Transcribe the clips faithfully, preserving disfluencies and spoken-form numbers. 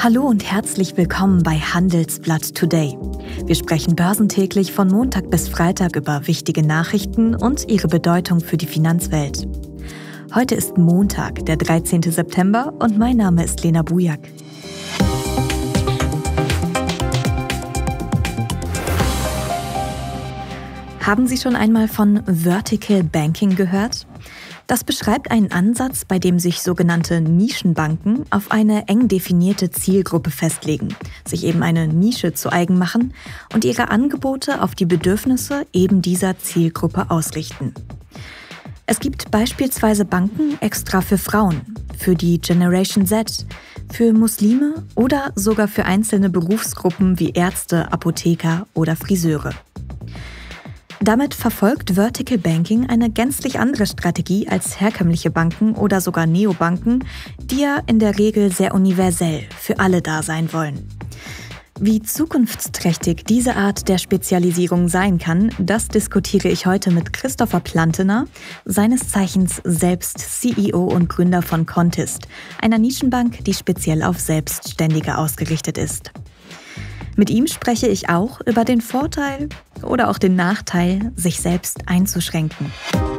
Hallo und herzlich willkommen bei Handelsblatt Today. Wir sprechen börsentäglich von Montag bis Freitag über wichtige Nachrichten und ihre Bedeutung für die Finanzwelt. Heute ist Montag, der dreizehnten September, und mein Name ist Lena Bujak. Haben Sie schon einmal von Vertical Banking gehört? Das beschreibt einen Ansatz, bei dem sich sogenannte Nischenbanken auf eine eng definierte Zielgruppe festlegen, sich eben eine Nische zu eigen machen und ihre Angebote auf die Bedürfnisse eben dieser Zielgruppe ausrichten. Es gibt beispielsweise Banken extra für Frauen, für die Generation Z, für Muslime oder sogar für einzelne Berufsgruppen wie Ärzte, Apotheker oder Friseure. Damit verfolgt Vertical Banking eine gänzlich andere Strategie als herkömmliche Banken oder sogar Neobanken, die ja in der Regel sehr universell für alle da sein wollen. Wie zukunftsträchtig diese Art der Spezialisierung sein kann, das diskutiere ich heute mit Christopher Plantener, seines Zeichens selbst C E O und Gründer von Kontist, einer Nischenbank, die speziell auf Selbstständige ausgerichtet ist. Mit ihm spreche ich auch über den Vorteil oder auch den Nachteil, sich selbst einzuschränken.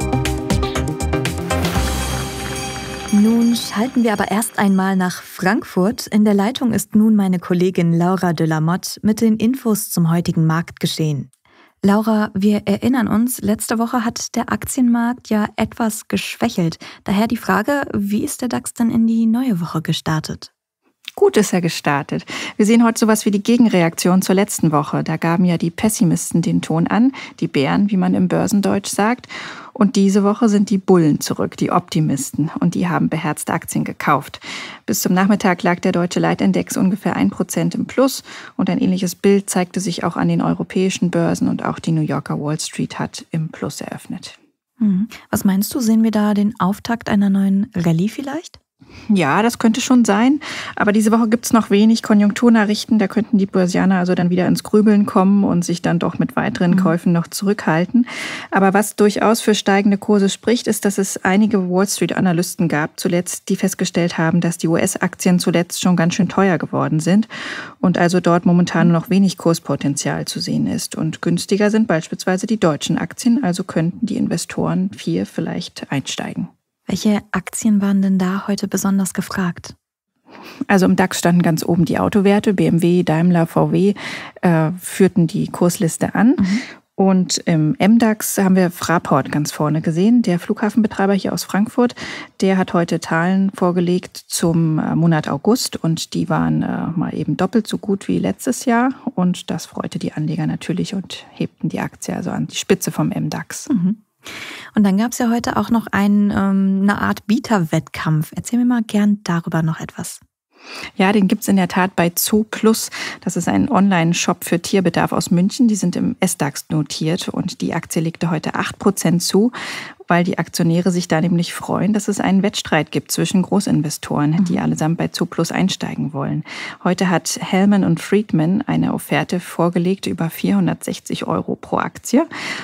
Nun schalten wir aber erst einmal nach Frankfurt. In der Leitung ist nun meine Kollegin Laura de la Motte mit den Infos zum heutigen Marktgeschehen. Laura, wir erinnern uns, letzte Woche hat der Aktienmarkt ja etwas geschwächelt. Daher die Frage, wie ist der DAX denn in die neue Woche gestartet? Gut ist er gestartet. Wir sehen heute sowas wie die Gegenreaktion zur letzten Woche. Da gaben ja die Pessimisten den Ton an, die Bären, wie man im Börsendeutsch sagt. Und diese Woche sind die Bullen zurück, die Optimisten. Und die haben beherzt Aktien gekauft. Bis zum Nachmittag lag der deutsche Leitindex ungefähr ein Prozent im Plus. Und ein ähnliches Bild zeigte sich auch an den europäischen Börsen. Und auch die New Yorker Wall Street hat im Plus eröffnet. Was meinst du, sehen wir da den Auftakt einer neuen Rallye vielleicht? Ja, das könnte schon sein. Aber diese Woche gibt es noch wenig Konjunkturnachrichten. Da könnten die Börsianer also dann wieder ins Grübeln kommen und sich dann doch mit weiteren Käufen noch zurückhalten. Aber was durchaus für steigende Kurse spricht, ist, dass es einige Wall-Street-Analysten gab zuletzt, die festgestellt haben, dass die U S-Aktien zuletzt schon ganz schön teuer geworden sind und also dort momentan noch wenig Kurspotenzial zu sehen ist. Und günstiger sind beispielsweise die deutschen Aktien, also könnten die Investoren hier vielleicht einsteigen. Welche Aktien waren denn da heute besonders gefragt? Also im DAX standen ganz oben die Autowerte. B M W, Daimler, V W äh, führten die Kursliste an. Mhm. Und im M DAX haben wir Fraport ganz vorne gesehen. Der Flughafenbetreiber hier aus Frankfurt, der hat heute Zahlen vorgelegt zum Monat August. Und die waren äh, mal eben doppelt so gut wie letztes Jahr. Und das freute die Anleger natürlich und hebten die Aktie also an die Spitze vom M DAX. Mhm. Und dann gab es ja heute auch noch einen, ähm, eine Art Bieterwettkampf. Erzähl mir mal gern darüber noch etwas. Ja, den gibt's in der Tat bei Zooplus. Das ist ein Online-Shop für Tierbedarf aus München. Die sind im S DAX notiert und die Aktie legte heute acht Prozent zu, weil die Aktionäre sich da nämlich freuen, dass es einen Wettstreit gibt zwischen Großinvestoren, die allesamt bei Zooplus einsteigen wollen. Heute hat Hellman und Friedman eine Offerte vorgelegt über vierhundertsechzig Euro pro Aktie.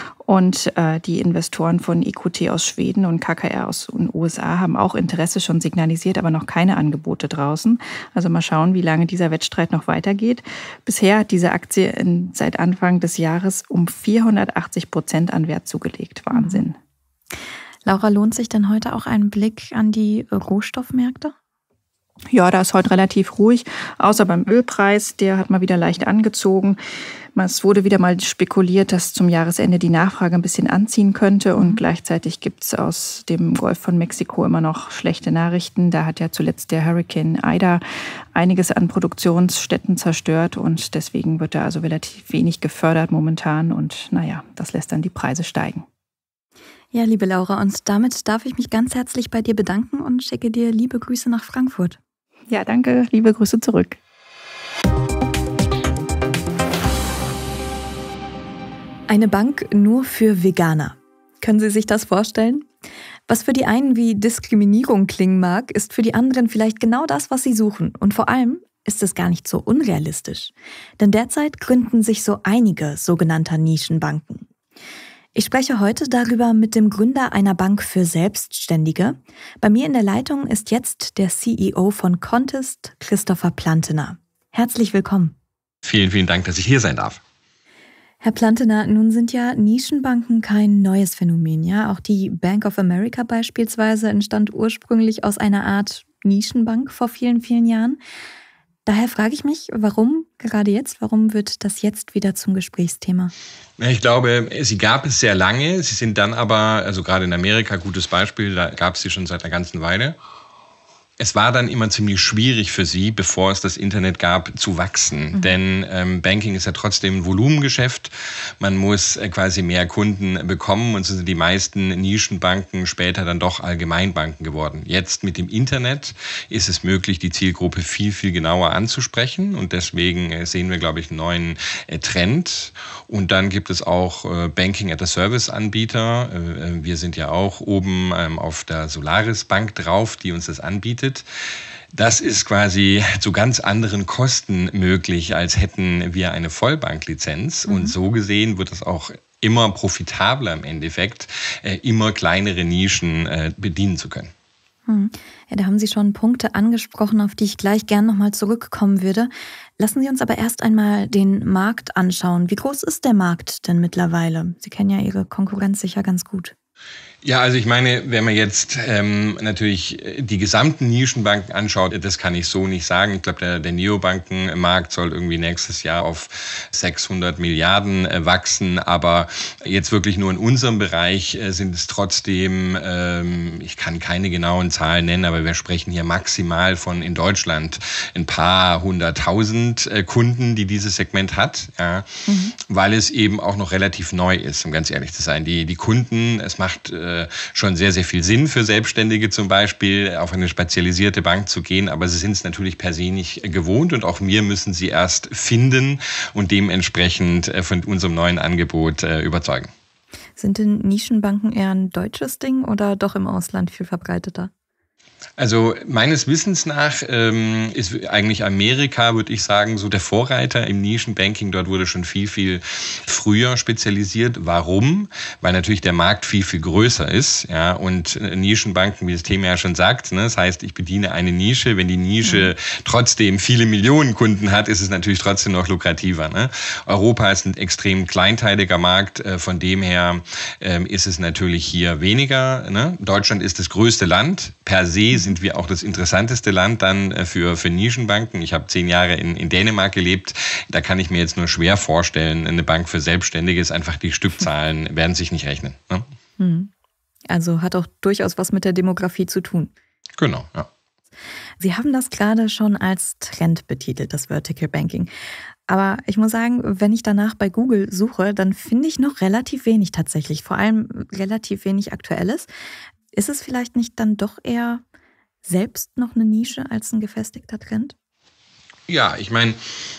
Und äh, die Investoren von E Q T aus Schweden und K K R aus den U S A haben auch Interesse schon signalisiert, aber noch keine Angebote draußen. Also mal schauen, wie lange dieser Wettstreit noch weitergeht. Bisher hat diese Aktie in, seit Anfang des Jahres um vierhundertachtzig Prozent an Wert zugelegt. Wahnsinn. Laura, lohnt sich denn heute auch ein Blick an die Rohstoffmärkte? Ja, da ist heute relativ ruhig, außer beim Ölpreis. Der hat mal wieder leicht angezogen. Es wurde wieder mal spekuliert, dass zum Jahresende die Nachfrage ein bisschen anziehen könnte. Und gleichzeitig gibt es aus dem Golf von Mexiko immer noch schlechte Nachrichten. Da hat ja zuletzt der Hurricane Ida einiges an Produktionsstätten zerstört. Und deswegen wird da also relativ wenig gefördert momentan. Und naja, das lässt dann die Preise steigen. Ja, liebe Laura, und damit darf ich mich ganz herzlich bei dir bedanken und schicke dir liebe Grüße nach Frankfurt. Ja, danke. Liebe Grüße zurück. Eine Bank nur für Veganer. Können Sie sich das vorstellen? Was für die einen wie Diskriminierung klingen mag, ist für die anderen vielleicht genau das, was sie suchen. Und vor allem ist es gar nicht so unrealistisch. Denn derzeit gründen sich so einige sogenannter Nischenbanken. Ich spreche heute darüber mit dem Gründer einer Bank für Selbstständige. Bei mir in der Leitung ist jetzt der C E O von Kontist, Christopher Plantener. Herzlich willkommen. Vielen, vielen Dank, dass ich hier sein darf. Herr Plantener, nun sind ja Nischenbanken kein neues Phänomen, ja? Auch die Bank of America beispielsweise entstand ursprünglich aus einer Art Nischenbank vor vielen, vielen Jahren. Daher frage ich mich, warum gerade jetzt? Warum wird das jetzt wieder zum Gesprächsthema? Ich glaube, sie gab es sehr lange. Sie sind dann aber, also gerade in Amerika, gutes Beispiel, da gab es sie schon seit einer ganzen Weile. Es war dann immer ziemlich schwierig für sie, bevor es das Internet gab, zu wachsen. Mhm. Denn ähm, Banking ist ja trotzdem ein Volumengeschäft. Man muss äh, quasi mehr Kunden bekommen und so sind die meisten Nischenbanken später dann doch Allgemeinbanken geworden. Jetzt mit dem Internet ist es möglich, die Zielgruppe viel, viel genauer anzusprechen. Und deswegen äh, sehen wir, glaube ich, einen neuen äh, Trend. Und dann gibt es auch äh, Banking-as-a-Service-Anbieter. Äh, wir sind ja auch oben ähm, auf der Solaris Bank drauf, die uns das anbietet. Das ist quasi zu ganz anderen Kosten möglich, als hätten wir eine Vollbanklizenz. Mhm. Und so gesehen wird es auch immer profitabler im Endeffekt, immer kleinere Nischen bedienen zu können. Hm. Ja, da haben Sie schon Punkte angesprochen, auf die ich gleich gern nochmal zurückkommen würde. Lassen Sie uns aber erst einmal den Markt anschauen. Wie groß ist der Markt denn mittlerweile? Sie kennen ja Ihre Konkurrenz sicher ganz gut. Ja, also ich meine, wenn man jetzt ähm, natürlich die gesamten Nischenbanken anschaut, das kann ich so nicht sagen. Ich glaube, der, der Neobankenmarkt soll irgendwie nächstes Jahr auf sechshundert Milliarden äh, wachsen. Aber jetzt wirklich nur in unserem Bereich äh, sind es trotzdem, ähm, ich kann keine genauen Zahlen nennen, aber wir sprechen hier maximal von in Deutschland ein paar hunderttausend äh, Kunden, die dieses Segment hat, ja, mhm. weil es eben auch noch relativ neu ist, um ganz ehrlich zu sein. Die, die Kunden, es macht äh, schon sehr, sehr viel Sinn für Selbstständige zum Beispiel, auf eine spezialisierte Bank zu gehen, aber sie sind es natürlich per se nicht gewohnt und auch wir müssen sie erst finden und dementsprechend von unserem neuen Angebot überzeugen. Sind denn Nischenbanken eher ein deutsches Ding oder doch im Ausland viel verbreiteter? Also meines Wissens nach ähm, ist eigentlich Amerika, würde ich sagen, so der Vorreiter im Nischenbanking. Dort wurde schon viel, viel früher spezialisiert. Warum? Weil natürlich der Markt viel, viel größer ist. Ja, und Nischenbanken, wie das Thema ja schon sagt, ne, das heißt, ich bediene eine Nische. Wenn die Nische mhm. trotzdem viele Millionen Kunden hat, ist es natürlich trotzdem noch lukrativer. Ne? Europa ist ein extrem kleinteiliger Markt. Äh, von dem her ähm, ist es natürlich hier weniger. Ne? Deutschland ist das größte Land. Per se sind wir auch das interessanteste Land dann für, für Nischenbanken. Ich habe zehn Jahre in, in Dänemark gelebt. Da kann ich mir jetzt nur schwer vorstellen, eine Bank für Selbstständige ist einfach, die Stückzahlen werden sich nicht rechnen. Ne? Also hat auch durchaus was mit der Demografie zu tun. Genau, ja. Sie haben das gerade schon als Trend betitelt, das Vertical Banking. Aber ich muss sagen, wenn ich danach bei Google suche, dann finde ich noch relativ wenig tatsächlich. Vor allem relativ wenig Aktuelles. Ist es vielleicht nicht dann doch eher selbst noch eine Nische als ein gefestigter Trend? Ja, ich meine,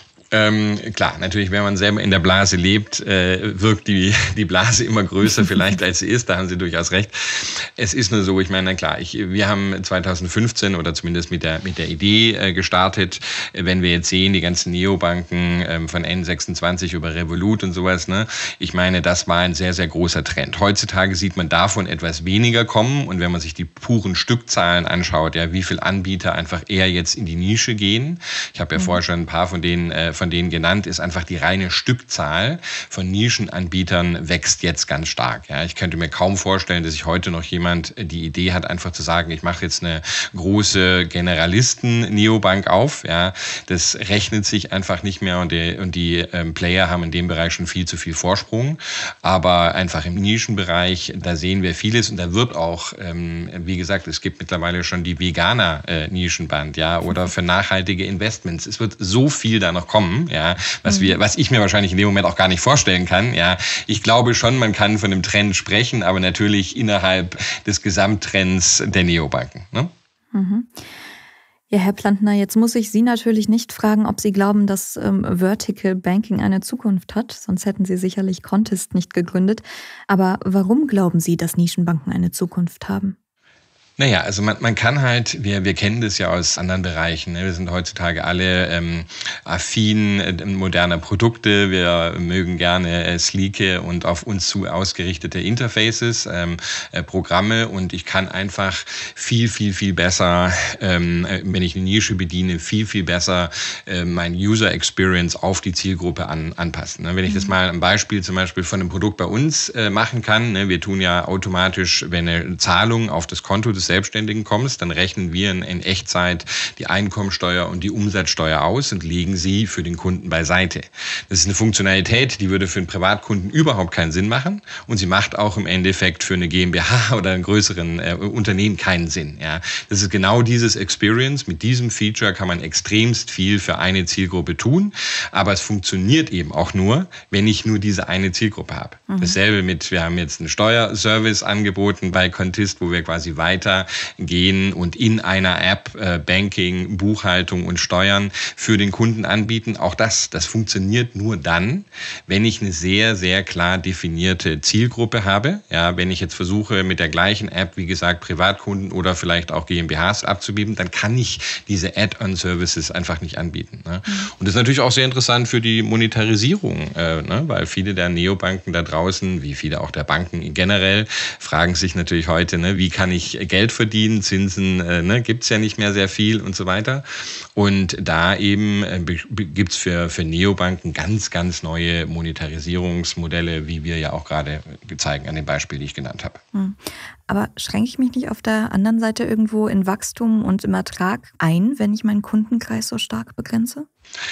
ähm, klar, natürlich, wenn man selber in der Blase lebt, äh, wirkt die, die Blase immer größer vielleicht als sie ist, da haben Sie durchaus recht. Es ist nur so, ich meine, na klar, ich, wir haben zwanzig fünfzehn oder zumindest mit der, mit der Idee äh, gestartet, wenn wir jetzt sehen, die ganzen Neobanken ähm, von N sechsundzwanzig über Revolut und sowas, ne, ich meine, das war ein sehr, sehr großer Trend. Heutzutage sieht man davon etwas weniger kommen und wenn man sich die puren Stückzahlen anschaut, ja, wie viele Anbieter einfach eher jetzt in die Nische gehen, ich habe ja mhm. vorher schon ein paar von denen äh, von denen genannt, ist einfach die reine Stückzahl von Nischenanbietern wächst jetzt ganz stark. Ja, ich könnte mir kaum vorstellen, dass sich heute noch jemand die Idee hat, einfach zu sagen, ich mache jetzt eine große Generalisten-Neobank auf. Ja, das rechnet sich einfach nicht mehr und die, und die ähm, Player haben in dem Bereich schon viel zu viel Vorsprung. Aber einfach im Nischenbereich, da sehen wir vieles und da wird auch, ähm, wie gesagt, es gibt mittlerweile schon die Veganer-Nischenband, ja, oder für nachhaltige Investments. Es wird so viel da noch kommen. Ja, was wir, was ich mir wahrscheinlich in dem Moment auch gar nicht vorstellen kann. Ja, ich glaube schon, man kann von einem Trend sprechen, aber natürlich innerhalb des Gesamttrends der Neobanken. Ne? Mhm. Ja, Herr Plantener, jetzt muss ich Sie natürlich nicht fragen, ob Sie glauben, dass ähm, Vertical Banking eine Zukunft hat. Sonst hätten Sie sicherlich Kontist nicht gegründet. Aber warum glauben Sie, dass Nischenbanken eine Zukunft haben? Naja, also man, man kann halt, wir, wir kennen das ja aus anderen Bereichen, ne? Wir sind heutzutage alle ähm, affin äh, moderner Produkte, wir mögen gerne äh, sleeke und auf uns zu ausgerichtete Interfaces, ähm, äh, Programme, und ich kann einfach viel, viel, viel besser, ähm, wenn ich eine Nische bediene, viel, viel besser äh, mein User Experience auf die Zielgruppe an, anpassen. Ne? Wenn ich das mal ein Beispiel zum Beispiel von einem Produkt bei uns äh, machen kann, ne? Wir tun ja automatisch, wenn eine Zahlung auf das Konto des Selbstständigen kommst, dann rechnen wir in, in Echtzeit die Einkommensteuer und die Umsatzsteuer aus und legen sie für den Kunden beiseite. Das ist eine Funktionalität, die würde für einen Privatkunden überhaupt keinen Sinn machen, und sie macht auch im Endeffekt für eine GmbH oder einen größeren äh, Unternehmen keinen Sinn. Ja, das ist genau dieses Experience. Mit diesem Feature kann man extremst viel für eine Zielgruppe tun, aber es funktioniert eben auch nur, wenn ich nur diese eine Zielgruppe habe. Mhm. Dasselbe mit, wir haben jetzt einen Steuerservice angeboten bei Kontist, wo wir quasi weiter gehen und in einer App äh, Banking, Buchhaltung und Steuern für den Kunden anbieten. Auch das, das funktioniert nur dann, wenn ich eine sehr, sehr klar definierte Zielgruppe habe. Ja, wenn ich jetzt versuche, mit der gleichen App, wie gesagt, Privatkunden oder vielleicht auch GmbHs abzubieten, dann kann ich diese Add-on-Services einfach nicht anbieten. Ne? Mhm. Und das ist natürlich auch sehr interessant für die Monetarisierung, äh, ne? Weil viele der Neobanken da draußen, wie viele auch der Banken generell, fragen sich natürlich heute, ne, wie kann ich Geld verdienen, Zinsen äh, ne, gibt's ja nicht mehr sehr viel und so weiter. Und da eben äh, gibt's für, für Neobanken ganz, ganz neue Monetarisierungsmodelle, wie wir ja auch gerade zeigen an dem Beispiel, die ich genannt habe. Aber schränke ich mich nicht auf der anderen Seite irgendwo in Wachstum und im Ertrag ein, wenn ich meinen Kundenkreis so stark begrenze?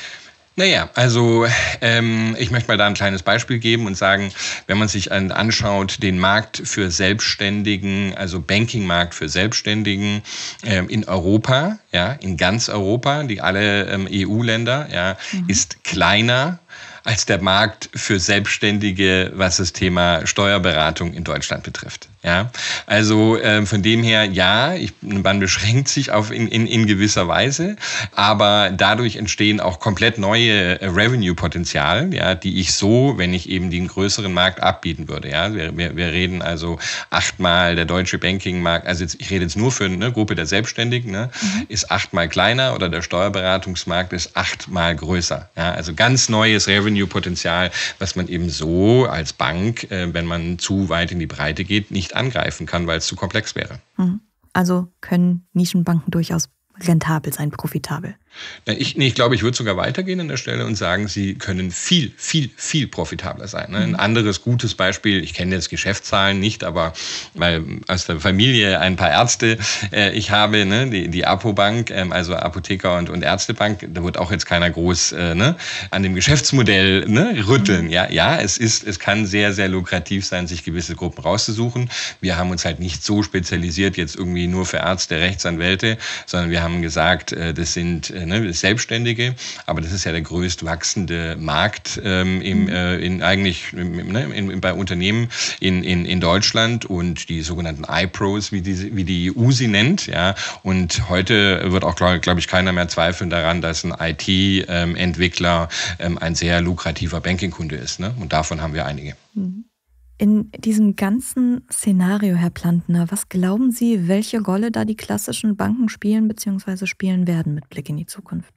Naja, also ähm, ich möchte mal da ein kleines Beispiel geben und sagen, wenn man sich an, anschaut, den Markt für Selbstständigen, also Banking-Markt für Selbstständigen ähm, in Europa, ja, in ganz Europa, die alle ähm, E U-Länder, ja, mhm. ist kleiner als der Markt für Selbstständige, was das Thema Steuerberatung in Deutschland betrifft. Ja, also äh, von dem her, ja, ich, man beschränkt sich auf in, in, in gewisser Weise, aber dadurch entstehen auch komplett neue äh, Revenue-Potenzial, ja, die ich so, wenn ich eben den größeren Markt abbieten würde. Ja, wir, wir, wir reden also achtmal der deutsche Banking-Markt, also jetzt, ich rede jetzt nur für eine Gruppe der Selbstständigen, ne, mhm. ist achtmal kleiner, oder der Steuerberatungsmarkt ist achtmal größer. Ja, also ganz neues Revenue-Potenzial, was man eben so als Bank, äh, wenn man zu weit in die Breite geht, nicht angreifen kann, weil es zu komplex wäre. Also können Nischenbanken durchaus rentabel sein, profitabel? Ich, nee, ich glaube, ich würde sogar weitergehen an der Stelle und sagen, sie können viel, viel, viel profitabler sein. Ne? Ein anderes gutes Beispiel, ich kenne jetzt Geschäftszahlen nicht, aber weil aus der Familie ein paar Ärzte äh, ich habe, ne, die, die Apobank, ähm, also Apotheker und, und Ärztebank, da wird auch jetzt keiner groß äh, ne, an dem Geschäftsmodell ne, rütteln. Mhm. Ja, ja, es ist, es kann sehr, sehr lukrativ sein, sich gewisse Gruppen rauszusuchen. Wir haben uns halt nicht so spezialisiert, jetzt irgendwie nur für Ärzte, Rechtsanwälte, sondern wir haben gesagt, äh, das sind äh, Ne, Selbstständige, aber das ist ja der größt wachsende Markt ähm, im, äh, in eigentlich ne, in, bei Unternehmen in, in, in Deutschland, und die sogenannten I-Pros, wie die, wie die E U sie nennt. Ja, und heute wird auch, glaube glaub ich, keiner mehr zweifeln daran, dass ein I T-Entwickler ähm, ein sehr lukrativer Bankingkunde ist. Ne? Und davon haben wir einige. In diesem ganzen Szenario, Herr Plantner, was glauben Sie, welche Rolle da die klassischen Banken spielen bzw. spielen werden mit Blick in die Zukunft?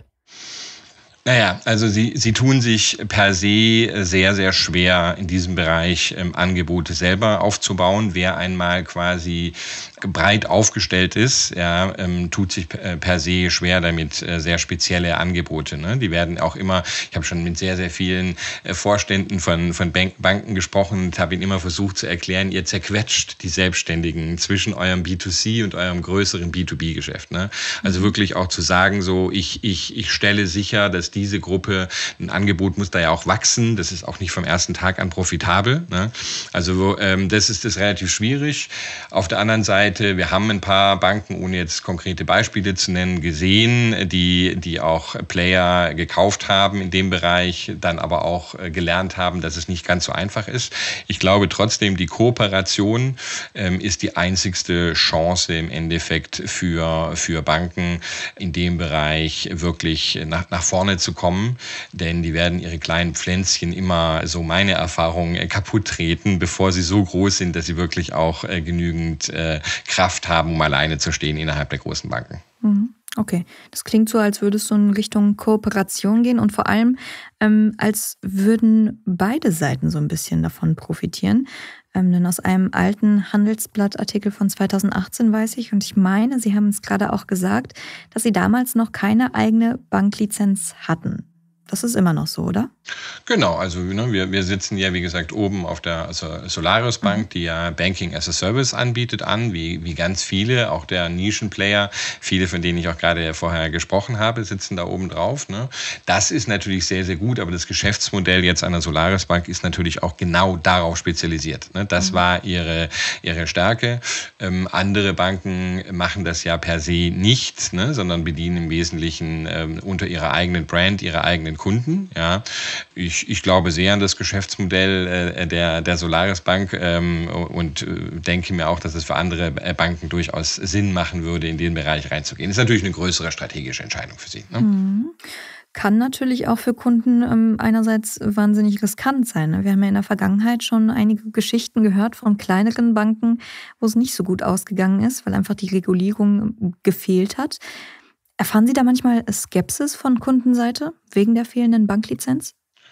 Naja, also sie, sie tun sich per se sehr, sehr schwer in diesem Bereich ähm, Angebote selber aufzubauen. Wer einmal quasi breit aufgestellt ist, ja, ähm, tut sich per se schwer damit, äh, sehr spezielle Angebote. Ne? Die werden auch immer, ich habe schon mit sehr, sehr vielen äh, Vorständen von, von Bank, Banken gesprochen und habe ihnen immer versucht zu erklären, ihr zerquetscht die Selbstständigen zwischen eurem B zwei C und eurem größeren B zwei B-Geschäft. Ne? Also wirklich auch zu sagen, so ich, ich, ich stelle sicher, dass diese Gruppe, ein Angebot muss da ja auch wachsen, das ist auch nicht vom ersten Tag an profitabel. Ne? Also ähm, das ist das relativ schwierig. Auf der anderen Seite, wir haben ein paar Banken, ohne jetzt konkrete Beispiele zu nennen, gesehen, die, die auch Player gekauft haben in dem Bereich, dann aber auch gelernt haben, dass es nicht ganz so einfach ist. Ich glaube trotzdem, die Kooperation ähm, ist die einzigste Chance im Endeffekt für, für Banken in dem Bereich wirklich nach, nach vorne zu zu kommen, denn die werden ihre kleinen Pflänzchen immer, so meine Erfahrung, kaputt treten, bevor sie so groß sind, dass sie wirklich auch äh, genügend äh, Kraft haben, um alleine zu stehen innerhalb der großen Banken. Mhm. Okay, das klingt so, als würde es so in Richtung Kooperation gehen und vor allem, ähm, als würden beide Seiten so ein bisschen davon profitieren. Ähm, denn aus einem alten Handelsblattartikel von zweitausendachtzehn weiß ich, und ich meine, Sie haben es gerade auch gesagt, dass Sie damals noch keine eigene Banklizenz hatten. Das ist immer noch so, oder? Genau, also ne, wir, wir sitzen ja, wie gesagt, oben auf der also Solaris Bank, die ja Banking as a Service anbietet, an, wie, wie ganz viele, auch der Nischenplayer, viele, von denen ich auch gerade vorher gesprochen habe, sitzen da oben drauf. Ne? Das ist natürlich sehr, sehr gut, aber das Geschäftsmodell jetzt an der Solaris Bank ist natürlich auch genau darauf spezialisiert. Ne? Das mhm. war ihre, ihre Stärke. Ähm, andere Banken machen das ja per se nicht, ne? sondern bedienen im Wesentlichen ähm, unter ihrer eigenen Brand, ihre eigenen Kunden. Ja, ich, ich glaube sehr an das Geschäftsmodell äh, der, der Solaris Bank ähm, und äh, denke mir auch, dass es für andere Banken durchaus Sinn machen würde, in den Bereich reinzugehen. Das ist natürlich eine größere strategische Entscheidung für sie. Ne? Mhm. Kann natürlich auch für Kunden ähm, einerseits wahnsinnig riskant sein. Ne? Wir haben ja in der Vergangenheit schon einige Geschichten gehört von kleineren Banken, wo es nicht so gut ausgegangen ist, weil einfach die Regulierung gefehlt hat. Erfahren Sie da manchmal Skepsis von Kundenseite wegen der fehlenden Banklizenz?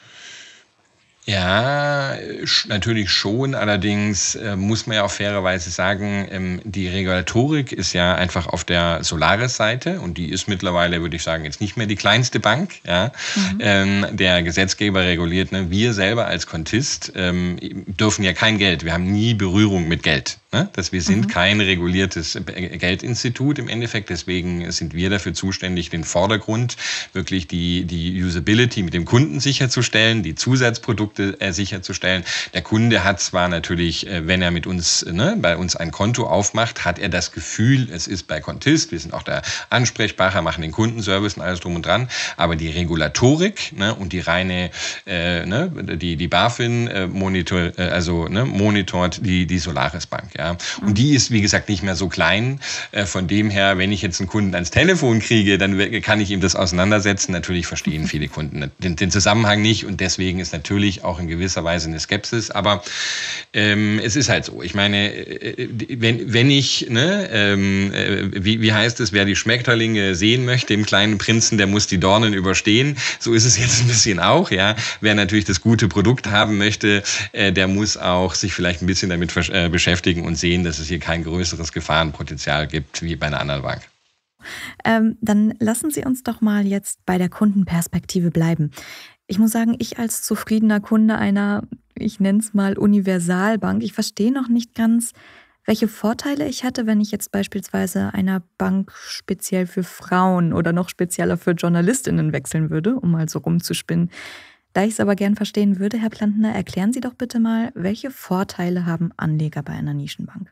Ja, natürlich schon. Allerdings äh, muss man ja auch fairerweise sagen, ähm, die Regulatorik ist ja einfach auf der Solaris-Seite und die ist mittlerweile, würde ich sagen, jetzt nicht mehr die kleinste Bank. Ja, mhm. ähm, der Gesetzgeber reguliert. Ne? Wir selber als Kontist ähm, dürfen ja kein Geld. Wir haben nie Berührung mit Geld. Ne? Dass wir sind mhm. kein reguliertes Geldinstitut im Endeffekt. Deswegen sind wir dafür zuständig, den Vordergrund wirklich die die Usability mit dem Kunden sicherzustellen, die Zusatzprodukte sicherzustellen. Der Kunde hat zwar natürlich, wenn er mit uns, ne, bei uns ein Konto aufmacht, hat er das Gefühl, es ist bei Kontist, wir sind auch der Ansprechpartner, machen den Kundenservice und alles drum und dran, aber die Regulatorik ne, und die reine, äh, ne, die, die BaFin äh, monitor, äh, also ne, monitort die, die Solaris Bank. Ja. Und die ist, wie gesagt, nicht mehr so klein. Äh, von dem her, wenn ich jetzt einen Kunden ans Telefon kriege, dann kann ich ihm das auseinandersetzen. Natürlich verstehen viele Kunden den, den Zusammenhang nicht und deswegen ist natürlich auch in gewisser Weise eine Skepsis, aber ähm, es ist halt so. Ich meine, wenn, wenn ich, ne, ähm, wie, wie heißt es, wer die Schmetterlinge sehen möchte im kleinen Prinzen, der muss die Dornen überstehen. So ist es jetzt ein bisschen auch, ja. Wer natürlich das gute Produkt haben möchte, äh, der muss auch sich vielleicht ein bisschen damit äh, beschäftigen und sehen, dass es hier kein größeres Gefahrenpotenzial gibt wie bei einer anderen Bank. Ähm, dann lassen Sie uns doch mal jetzt bei der Kundenperspektive bleiben. Ich muss sagen, ich als zufriedener Kunde einer, ich nenne es mal Universalbank, ich verstehe noch nicht ganz, welche Vorteile ich hätte, wenn ich jetzt beispielsweise einer Bank speziell für Frauen oder noch spezieller für JournalistInnen wechseln würde, um mal so rumzuspinnen. Da ich es aber gern verstehen würde, Herr Plantner, erklären Sie doch bitte mal, welche Vorteile haben Anleger bei einer Nischenbank?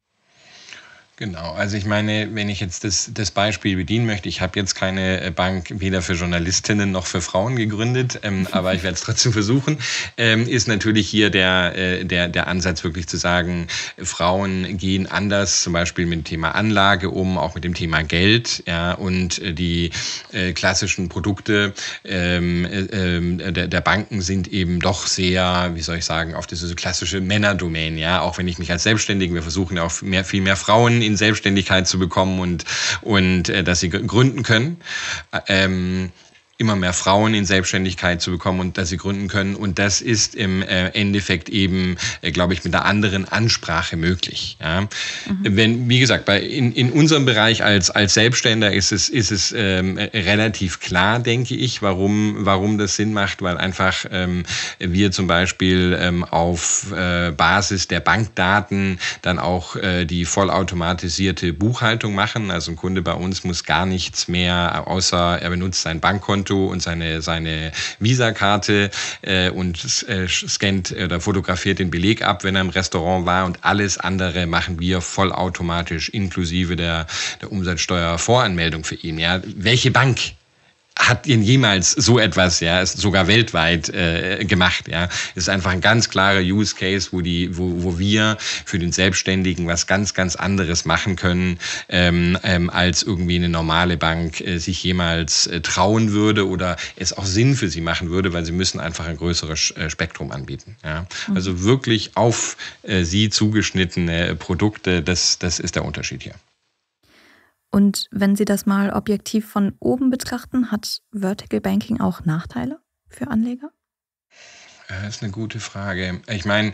Genau, also ich meine, wenn ich jetzt das, das Beispiel bedienen möchte, ich habe jetzt keine Bank weder für Journalistinnen noch für Frauen gegründet, ähm, aber ich werde es trotzdem versuchen, ähm, ist natürlich hier der, äh, der, der Ansatz wirklich zu sagen, Frauen gehen anders zum Beispiel mit dem Thema Anlage um, auch mit dem Thema Geld, ja, und die äh, klassischen Produkte ähm, äh, der, der Banken sind eben doch sehr, wie soll ich sagen, auf diese klassische Männerdomain, ja, auch wenn ich mich als Selbstständigen, wir versuchen ja auch mehr, viel mehr Frauen in Selbstständigkeit zu bekommen und, und äh, dass sie gründen können. Ähm, immer mehr Frauen in Selbstständigkeit zu bekommen und dass sie gründen können. Und das ist im äh, Endeffekt eben, äh, glaube ich, mit einer anderen Ansprache möglich. Ja? Mhm. Wenn, wie gesagt, bei in, in unserem Bereich als als Selbstständiger ist es ist es ähm, relativ klar, denke ich, warum warum das Sinn macht, weil einfach ähm, wir zum Beispiel ähm, auf äh, Basis der Bankdaten dann auch äh, die vollautomatisierte Buchhaltung machen. Also ein Kunde bei uns muss gar nichts mehr, außer er benutzt sein Bankkonto und seine seine Visa-Karte äh, und äh, scannt oder fotografiert den Beleg ab, wenn er im Restaurant war, und alles andere machen wir vollautomatisch inklusive der der Umsatzsteuervoranmeldung für ihn. Ja, welche Bank hat denn jemals so etwas, ja, ist sogar weltweit äh, gemacht, ja. Es ist einfach ein ganz klarer Use Case, wo die, wo, wo wir für den Selbstständigen was ganz, ganz anderes machen können, ähm, ähm, als irgendwie eine normale Bank äh, sich jemals äh, trauen würde oder es auch Sinn für sie machen würde, weil sie müssen einfach ein größeres äh, Spektrum anbieten, ja. Mhm. Also wirklich auf äh, sie zugeschnittene Produkte, das, das ist der Unterschied hier. Und wenn Sie das mal objektiv von oben betrachten, hat Vertical Banking auch Nachteile für Anleger? Das ist eine gute Frage. Ich meine,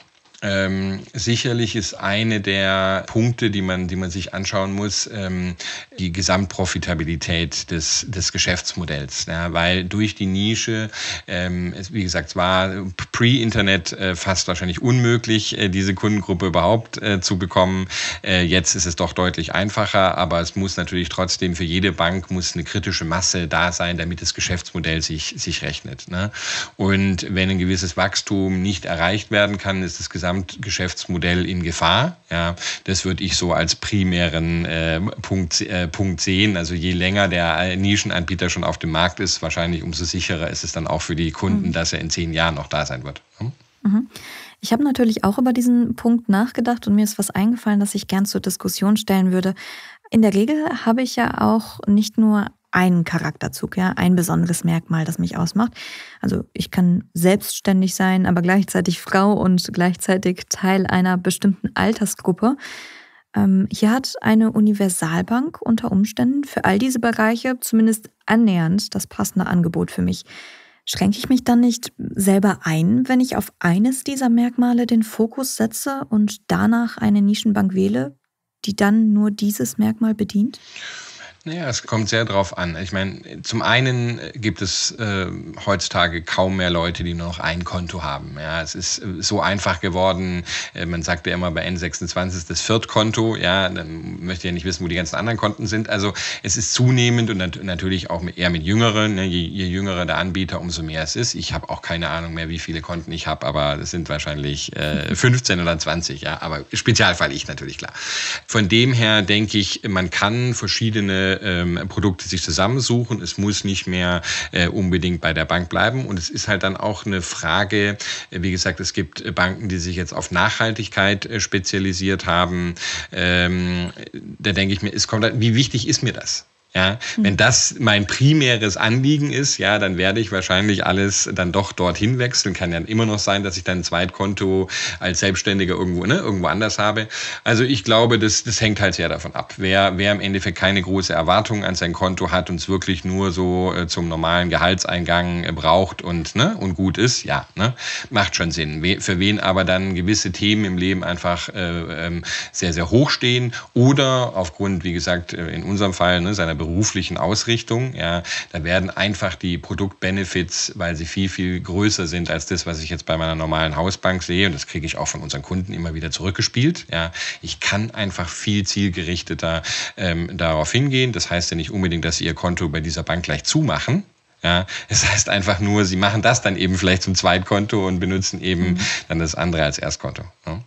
Ähm, sicherlich ist eine der Punkte, die man, die man sich anschauen muss, ähm, die Gesamtprofitabilität des, des Geschäftsmodells. Ja, weil durch die Nische, ähm, es, wie gesagt, es war pre-Internet äh, fast wahrscheinlich unmöglich, äh, diese Kundengruppe überhaupt äh, zu bekommen. Äh, jetzt ist es doch deutlich einfacher, aber es muss natürlich trotzdem für jede Bank muss eine kritische Masse da sein, damit das Geschäftsmodell sich, sich rechnet. Ne? Und wenn ein gewisses Wachstum nicht erreicht werden kann, ist das Gesamtprofitabilität Gesamtgeschäftsmodell in Gefahr. Ja, das würde ich so als primären äh, Punkt, äh, Punkt sehen. Also je länger der Nischenanbieter schon auf dem Markt ist, wahrscheinlich umso sicherer ist es dann auch für die Kunden, mhm. dass er in zehn Jahren noch da sein wird. Hm? Mhm. Ich habe natürlich auch über diesen Punkt nachgedacht und mir ist was eingefallen, das ich gern zur Diskussion stellen würde. In der Regel habe ich ja auch nicht nur einen Charakterzug, ja, ein besonderes Merkmal, das mich ausmacht. Also ich kann selbstständig sein, aber gleichzeitig Frau und gleichzeitig Teil einer bestimmten Altersgruppe. Ähm, hier hat eine Universalbank unter Umständen für all diese Bereiche zumindest annähernd das passende Angebot für mich. Schränke ich mich dann nicht selber ein, wenn ich auf eines dieser Merkmale den Fokus setze und danach eine Nischenbank wähle, die dann nur dieses Merkmal bedient? Naja, es kommt sehr drauf an. Ich meine, zum einen gibt es äh, heutzutage kaum mehr Leute, die nur noch ein Konto haben. Ja, es ist so einfach geworden. Äh, man sagt ja immer, bei N sechsundzwanzig ist das Viertkonto. Ja, dann möchte ich ja nicht wissen, wo die ganzen anderen Konten sind. Also es ist zunehmend und nat- natürlich auch eher mit Jüngeren. Ne? Je, je jüngerer der Anbieter, umso mehr es ist. Ich habe auch keine Ahnung mehr, wie viele Konten ich habe, aber es sind wahrscheinlich äh, fünfzehn oder zwanzig. Ja, aber Spezialfall ich natürlich, klar. Von dem her denke ich, man kann verschiedene Ähm, Produkte sich zusammensuchen. Es muss nicht mehr äh, unbedingt bei der Bank bleiben. Und es ist halt dann auch eine Frage, äh, wie gesagt, es gibt äh, Banken, die sich jetzt auf Nachhaltigkeit äh, spezialisiert haben. Ähm, da denke ich mir, es kommt halt, wie wichtig ist mir das? Ja, wenn das mein primäres Anliegen ist, ja, dann werde ich wahrscheinlich alles dann doch dorthin wechseln. Kann ja immer noch sein, dass ich dann ein Zweitkonto als Selbstständiger irgendwo, ne, irgendwo anders habe. Also ich glaube, das, das hängt halt sehr davon ab. Wer, wer im Endeffekt keine große Erwartung an sein Konto hat und es wirklich nur so äh, zum normalen Gehaltseingang äh, braucht und, ne, und gut ist, ja, ne, macht schon Sinn. We- für wen aber dann gewisse Themen im Leben einfach äh, ähm, sehr, sehr hoch stehen oder aufgrund, wie gesagt, in unserem Fall, ne, seiner beruflichen Ausrichtung, ja, da werden einfach die Produktbenefits, weil sie viel, viel größer sind als das, was ich jetzt bei meiner normalen Hausbank sehe, und das kriege ich auch von unseren Kunden immer wieder zurückgespielt, ja, ich kann einfach viel zielgerichteter ähm, darauf hingehen. Das heißt ja nicht unbedingt, dass sie ihr Konto bei dieser Bank gleich zumachen. Ja, es heißt einfach nur, sie machen das dann eben vielleicht zum Zweitkonto und benutzen eben mhm. dann das andere als Erstkonto. Ja.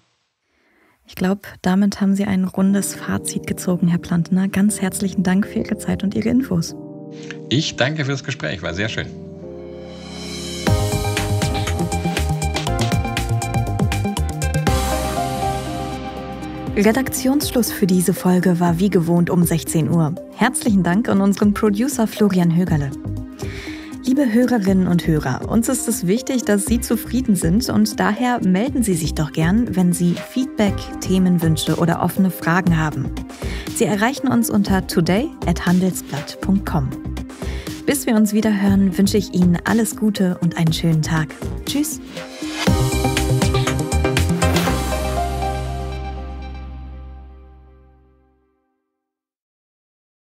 Ich glaube, damit haben Sie ein rundes Fazit gezogen, Herr Plantner. Ganz herzlichen Dank für Ihre Zeit und Ihre Infos. Ich danke fürs Gespräch, war sehr schön. Redaktionsschluss für diese Folge war wie gewohnt um sechzehn Uhr. Herzlichen Dank an unseren Producer Florian Högerle. Liebe Hörerinnen und Hörer, uns ist es wichtig, dass Sie zufrieden sind und daher melden Sie sich doch gern, wenn Sie Feedback, Themenwünsche oder offene Fragen haben. Sie erreichen uns unter today at handelsblatt punkt com. Bis wir uns wieder hören, wünsche ich Ihnen alles Gute und einen schönen Tag. Tschüss!